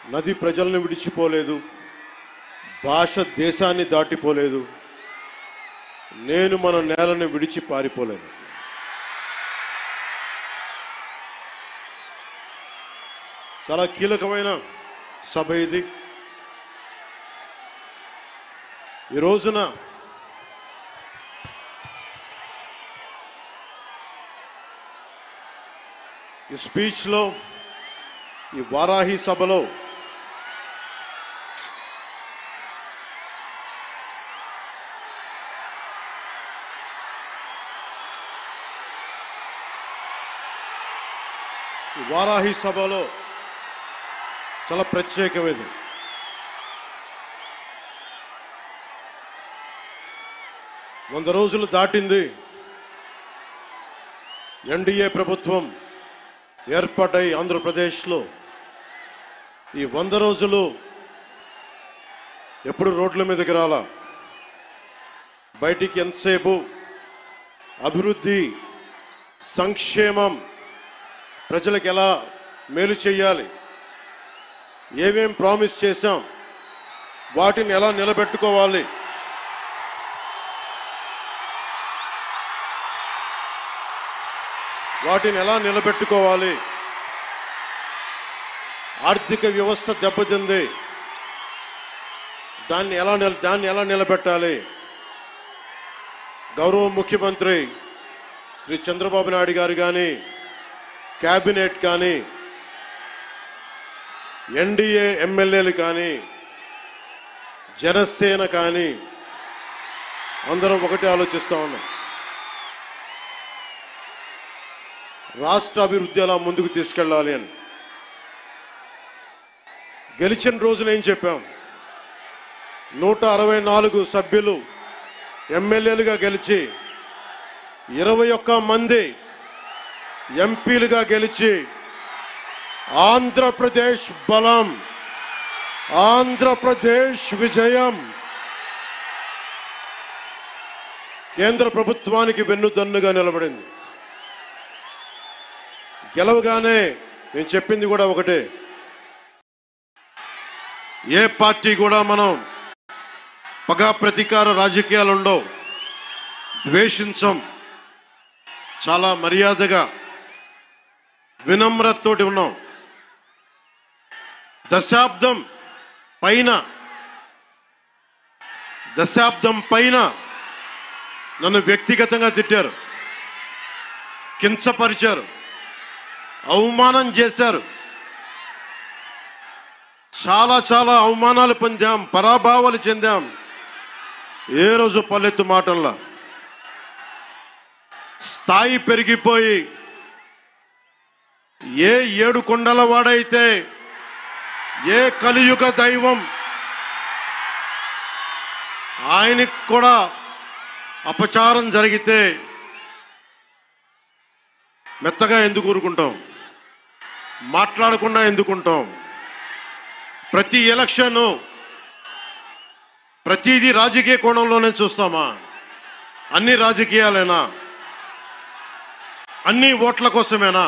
నది ప్రజలను విడిచిపోలేదు, భాష దేశాన్ని దాటిపోలేదు, నేను మన నేలను విడిచి పారిపోలేను. చాలా కీలకమైన సభ ఇది. ఈ రోజున ఈ స్పీచ్లో, ఈ వారాహి సభలో చాలా ప్రత్యేకమైనది. 100 రోజులు దాటింది. ఎన్డీఏ ప్రభుత్వం ఏర్పాటై ఆంధ్రప్రదేశ్లో ఈ 100 రోజులు ఎప్పుడు రోడ్ల మీదకి రాలా. బయటికి ఎంతసేపు అభివృద్ధి, సంక్షేమం, ప్రజలకు ఎలా మేలు చేయాలి, ఏమేం ప్రామిస్ చేశాం, వాటిని ఎలా నిలబెట్టుకోవాలి, ఆర్థిక వ్యవస్థ దెబ్బతింది, దాన్ని ఎలా నిలబెట్టాలి. గౌరవ ముఖ్యమంత్రి శ్రీ చంద్రబాబు నాయుడు గారు కానీ, క్యాబినెట్ కానీ, ఎన్డీఏ ఎమ్మెల్యేలు కానీ, జనసేన కానీ అందరం ఒకటే ఆలోచిస్తూ ఉన్నాం. రాష్ట్ర అభివృద్ధి ఎలా ముందుకు తీసుకెళ్ళాలి అని. గెలిచిన రోజున ఏం చెప్పాం? 164 సభ్యులు ఎమ్మెల్యేలుగా గెలిచి, 21 మంది ఎంపీలుగా గెలిచి, ఆంధ్రప్రదేశ్ బలం, ఆంధ్రప్రదేశ్ విజయం, కేంద్ర ప్రభుత్వానికి వెన్నుదన్నుగా నిలబడింది. గెలవగానే నేను చెప్పింది కూడా ఒకటే, ఏ పార్టీ కూడా మనం పగా ప్రతీకార రాజకీయాలు ఉండవు, ద్వేషించం, చాలా మర్యాదగా వినమ్రతతోటి ఉన్నాం. దశాబ్దం పైన నన్ను వ్యక్తిగతంగా తిట్టారు, కించపరిచారు, అవమానం చేశారు. చాలా అవమానాలు పొందాం, పరాభావాలు చెందాం. ఏ రోజు పల్లెత్తు మాటల్లా స్థాయి పెరిగిపోయి, ఏ 7 కొండల వాడైతే, ఏ కలియుగ దైవం ఆయనకి కూడా అపచారం జరిగితే మెత్తగా ఎందుకు ఊరుకుంటాం? మాట్లాడకుండా ఎందుకుంటాం? ప్రతి ఎలక్షన్, ప్రతిదీ రాజకీయ కోణంలోనే చూస్తామా? అన్ని రాజకీయాలేనా? అన్ని ఓట్ల కోసమేనా?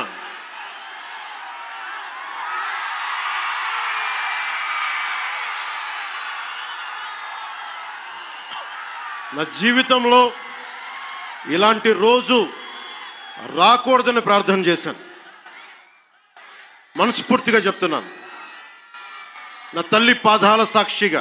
నా జీవితంలో ఇలాంటి రోజు రాకూడదని ప్రార్థన చేశాను. మనస్ఫూర్తిగా చెప్తున్నాను. నా తల్లి పాదాల సాక్షిగా,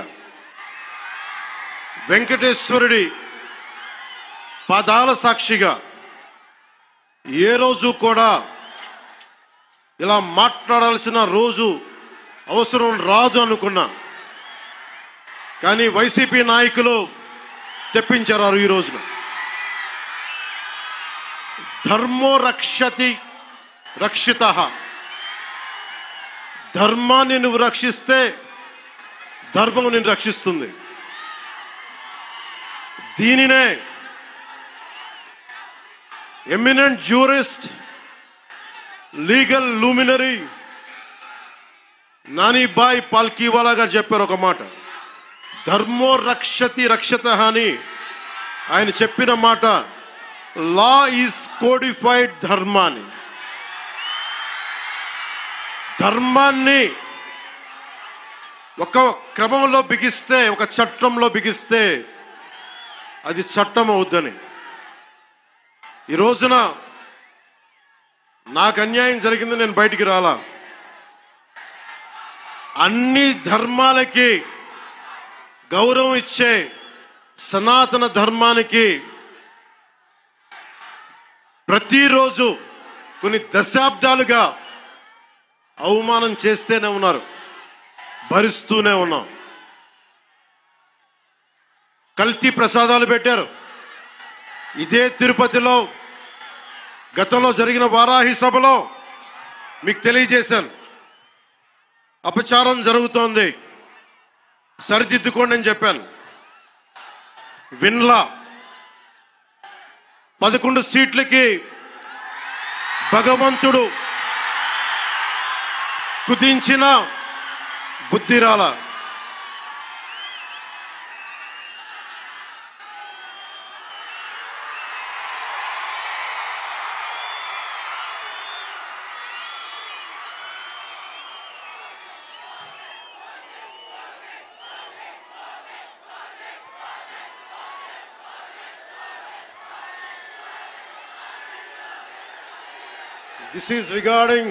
వెంకటేశ్వరుడి పాదాల సాక్షిగా ఏ రోజు కూడా ఇలా మాట్లాడాల్సిన రోజు, అవసరం రాదు అనుకున్నా. కానీ వైసీపీ నాయకులు తెప్పించారు ఈ రోజున. ధర్మో రక్షతి రక్షితః. ధర్మాన్ని నువ్వు రక్షిస్తే ధర్మం నిన్ను రక్షిస్తుంది. దీనినే eminent jurist, legal luminary Nanibhai Palkhivala garu చెప్పారు ఒక మాట. ధర్మో రక్షతి రక్షతః అని ఆయన చెప్పిన మాట. లా ఈజ్ కోడిఫైడ్ ధర్మాన్ని. ధర్మాన్ని ఒక క్రమంలో బిగిస్తే, ఒక చట్టంలో బిగిస్తే అది చట్టం అవుద్దని. ఈ రోజున నాకు అన్యాయం జరిగింది, నేను బయటికి రాలా. అన్ని ధర్మాలకి గౌరవం ఇచ్చే సనాతన ధర్మానికి ప్రతిరోజు కొన్ని దశాబ్దాలుగా అవమానం చేస్తూనే ఉన్నారు, భరిస్తూనే ఉన్నాం. కల్తీ ప్రసాదాలు పెట్టారు. ఇదే తిరుపతిలో గతంలో జరిగిన వారాహి సభలో మీకు తెలియజేశాను, అపచారం జరుగుతోంది, సరిదిద్దుకోండి అని చెప్పాను. విన్లా 11 సీట్లకి భగవంతుడు కుదించిన బుద్ధిరాల. This is regarding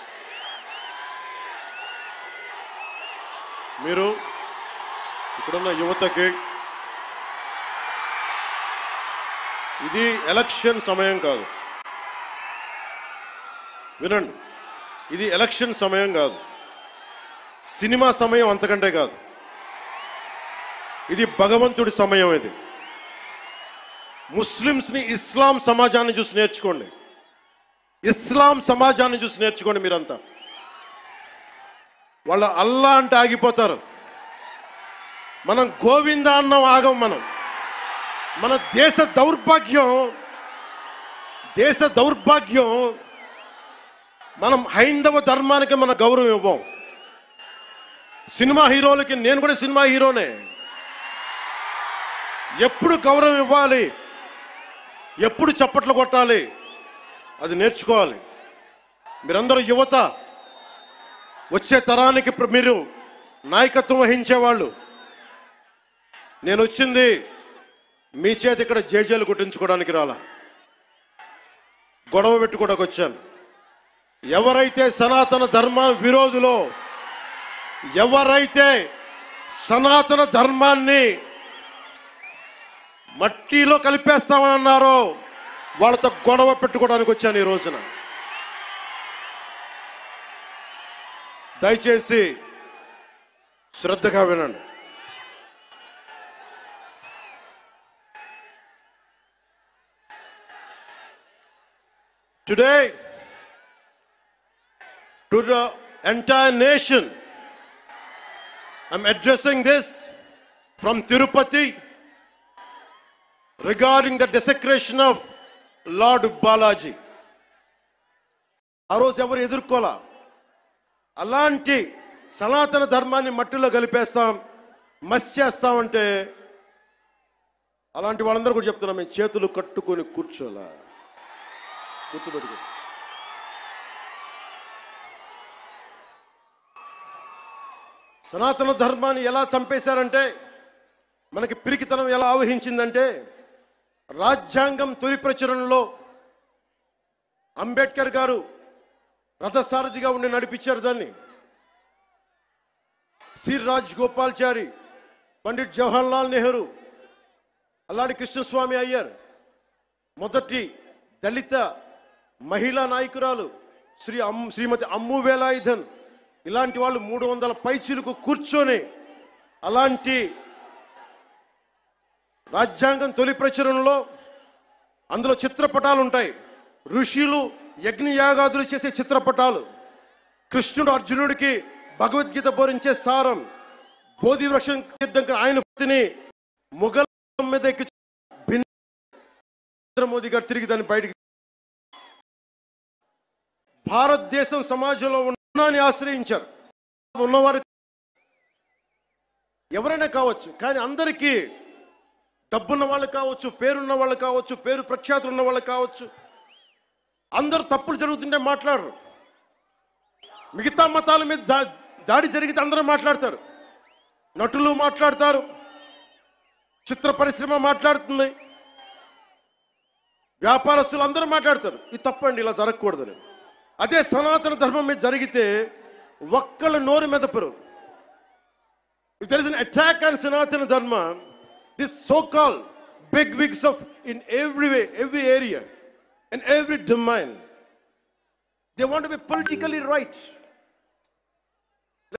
మీరు ఇక్కడున్న యువతకి, ఇది ఎలక్షన్ సమయం కాదు. వినండి, ఇది ఎలక్షన్ సమయం కాదు, సినిమా సమయం అంతకంటే కాదు. ఇది భగవంతుడి సమయం. ఇది ముస్లిమ్స్ని, ఇస్లాం సమాజాన్ని చూసి నేర్చుకోండి. ఇస్లాం సమాజాన్ని చూసి నేర్చుకోండి. మీరంతా వాళ్ళ అల్లా అంటే ఆగిపోతారు, మనం గోవింద అన్నం ఆగం. మన దేశ దౌర్భాగ్యం మనం హైందవ ధర్మానికి మన గౌరవం ఇవ్వం. సినిమా హీరోలకి, నేను కూడా సినిమా హీరోనే, ఎప్పుడు గౌరవం ఇవ్వాలి, ఎప్పుడు చప్పట్లు కొట్టాలి, అది నేర్చుకోవాలి. మీరందరూ యువత, వచ్చే తరానికి మీరు నాయకత్వం వహించేవాళ్ళు. నేను వచ్చింది మీ చేతి ఇక్కడ జేజేలు కొట్టించుకోవడానికి రాలా, గొడవ పెట్టుకోవడానికి వచ్చాను. ఎవరైతే సనాతన ధర్మ విరోధులో, ఎవరైతే సనాతన ధర్మాన్ని మట్టిలో కలిపేస్తామని అన్నారో వాళ్ళతో గొడవ పెట్టుకోవడానికి వచ్చాను ఈ రోజున. దయచేసి శ్రద్ధగా వినండి. Today, to the entire nation, I'm addressing this from Tirupati regarding the desecration of Lord Balaji. ఆ రోజు ఎవరు ఎదుర్కోలా. అలాంటి సనాతన ధర్మాన్ని మట్టిలో కలిపేస్తాం, మస్ చేస్తామంటే అలాంటి వాళ్ళందరూ కూడా చెప్తున్నాం, మేము చేతులు కట్టుకొని కూర్చోలా. గుర్తుపెట్టుకో. సనాతన ధర్మాన్ని ఎలా చంపేశారంటే, మనకి పిరికితనం ఎలా ఆవహించిందంటే, రాజ్యాంగం తొలి ప్రచురణలో అంబేద్కర్ గారు రథసారథిగా ఉండి నడిపించారు దాన్ని. సి రాజగోపాల్చారి, పండిట్ జవహర్లాల్ నెహ్రూ, అల్లాడి కృష్ణస్వామి అయ్యర్, మొదటి దళిత మహిళా నాయకురాలు శ్రీమతి అమ్ము వేలాయుధన్, ఇలాంటి వాళ్ళు 300 పైచీలకు కూర్చొని అలాంటి రాజ్యాంగం తొలి ప్రచురణలో అందులో చిత్రపటాలు ఉంటాయి. ఋషులు యజ్ఞయాగాదులు చేసే చిత్రపటాలు, కృష్ణుడు అర్జునుడికి భగవద్గీత బోధించే సారం, బోధి వృక్షం యుద్ధం ఆయన మొఘల్ మీద ఎక్కి నరేంద్ర మోదీ గారు తిరిగి దాన్ని బయటికి. భారతదేశం సమాజంలో ఉన్నాన్ని ఆశ్రయించారు. ఉన్నవారు ఎవరైనా కావచ్చు, కానీ అందరికీ డబ్బున్న వాళ్ళు కావచ్చు, పేరున్న వాళ్ళు కావచ్చు, పేరు ప్రఖ్యాతులు ఉన్న వాళ్ళు కావచ్చు, అందరూ తప్పులు జరుగుతుంటే మాట్లాడరు. మిగతా మతాల మీద దాడి జరిగితే అందరూ మాట్లాడతారు. నటులు మాట్లాడతారు, చిత్ర పరిశ్రమ మాట్లాడుతుంది, వ్యాపారస్తులు అందరూ మాట్లాడతారు. ఇది తప్పండి, ఇలా జరగకూడదని. అదే సనాతన ధర్మం మీద జరిగితే ఒక్కళ్ళ నోరు మెదపరు. If there is an attack on Sanatana Dharma, this so-called big wigs of in every way, every area, in every domain, they want to be politically right.